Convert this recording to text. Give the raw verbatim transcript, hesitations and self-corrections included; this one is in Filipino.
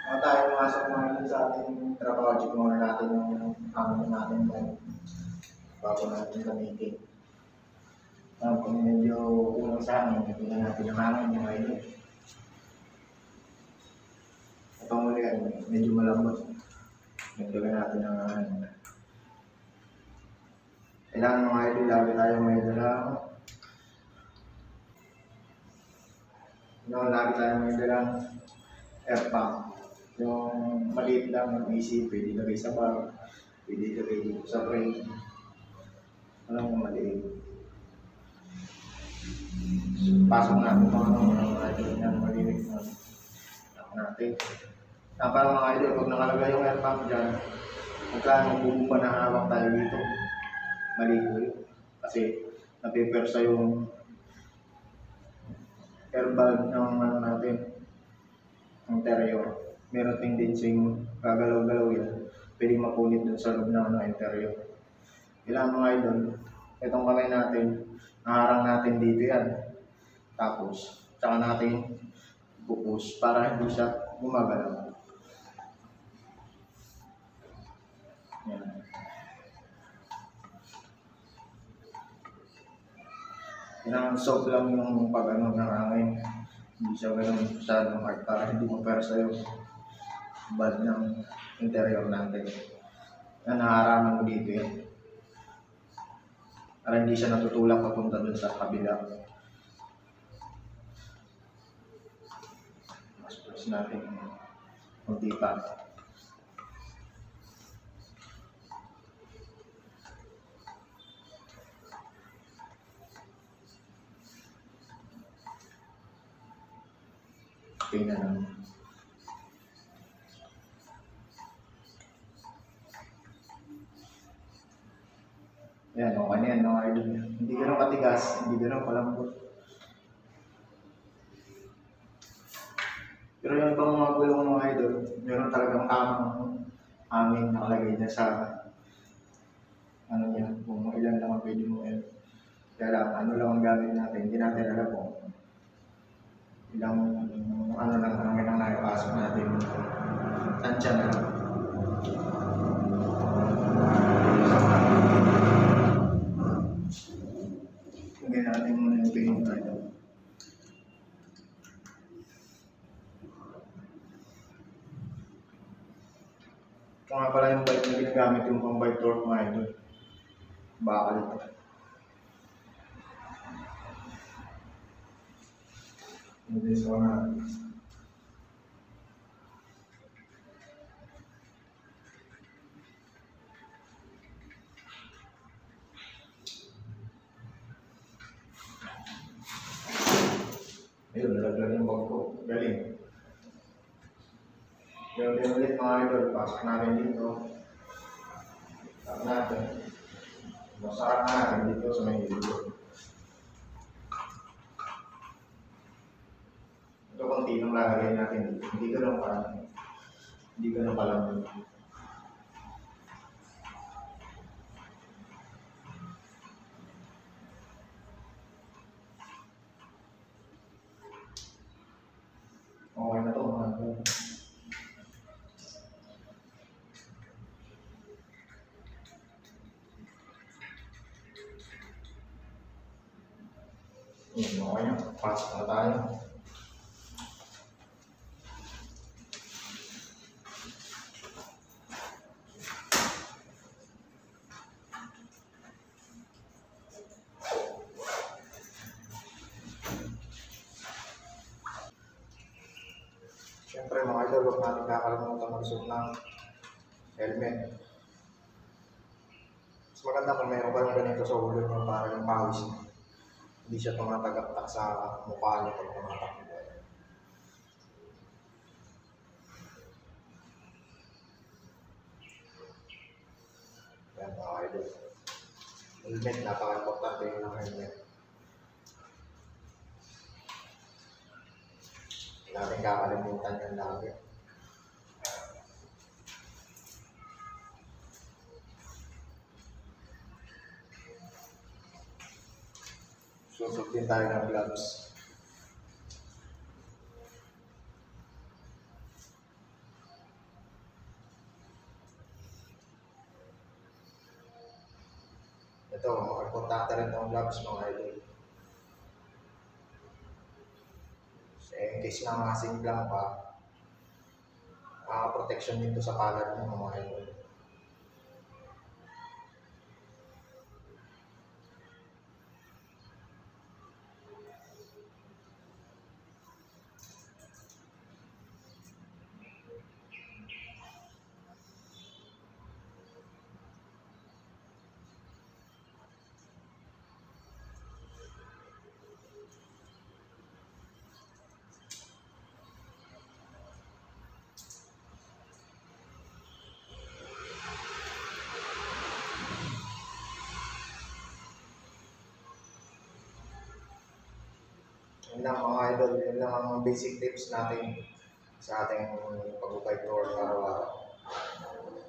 Mga tayo pumasok ngayon sa ating trabaho, check muna natin yung hangin natin tayo bago natin gamitin. Uh, kung medyo kulang sa hangin, tingnan natin yung hangin, yung hangin. Ito muli yan, medyo malambot. Nagdagan natin ang hangin. Kailangan mga idol, lagi tayo may dalang no, lagi tayo may dalang air pump. Yung maliit lang ng A C, pwede ilagay sa bar, pwede ilagay dito sa brake. Alam mo maliit. Pasok natin mga mga idol yan, maliit na natin. Na para mga idol, pag nakalagay yung air pump dyan, magkano bumumpa na hawak tayo dito. Maliit yun. Kasi napipersa yung air valve ng ano natin, interior. Meron tendency yung gagalaw-galaw yan, pwedeng mapunit dun sa loob ng ano, interior. Kailangan mga idol, itong kamay natin, naharang natin dito yan. Tapos, tsaka natin bupus para hindi siya gumagalaw. Yan. Kailangan soft lang yung pag ano ng hangin. Hindi siya ganun masyadong hard para hindi mapersa yung bad ng interior natin. Yan, naharaman mo dito yan. Para hindi siya natutulak papunta dun sa kabila. Mas press natin kunti pa. Okay na naman. Yan, okay na yan, no, idol. Hindi ganun katigas, hindi ganun palambot. Pero yung ibang mga gulong ng idol, meron talagang tamang hangin nakalagay niya sa ano niya, kung ilan lang ang pwede mo yan. Kaya lang, ano lang ang gamit natin, hindi natin alam kung ilang ano lang hangin ang nakipasok natin. Tansya na lang. Lagyan natin muna yung paint tayo. Ito nga pala yung bike na ginagamit yung pang bike torque mga idol. Bakal ito. Hindi so na. Ayun, nalaglag yung bag ko. Galing. Ganun din ulit mga idol. Pasok natin dito. Pasok natin. Masarap natin dito sa may dito. Ito konti nang lalagay natin dito. Hindi ganun parang. Hindi ganun palang. Okay na ito mga idol. Yan, okay na. Pasok na tayo. Siyempre mga idol, huwag natin kakalimutan magsuot ng helmet. Mas maganda kung mayroon ka ng ganito sa ulo nyo para yung pawis niyo. Hindi siya tumatagaktak sa mukha niyo pag tumatakbo. Yan mga idol. Helmet, napaka-importante yun ng helmet. Hindi natin kakalimutan yan lagi. Susot din tayo ng gloves. Ito, importante rin itong gloves mga idol. So, in case na masiglang pa, uh, protection dito sa palad mo mga idol. Yun lang mga idol, yun lang ang basic tips natin sa ating pag-bike tour araw-araw.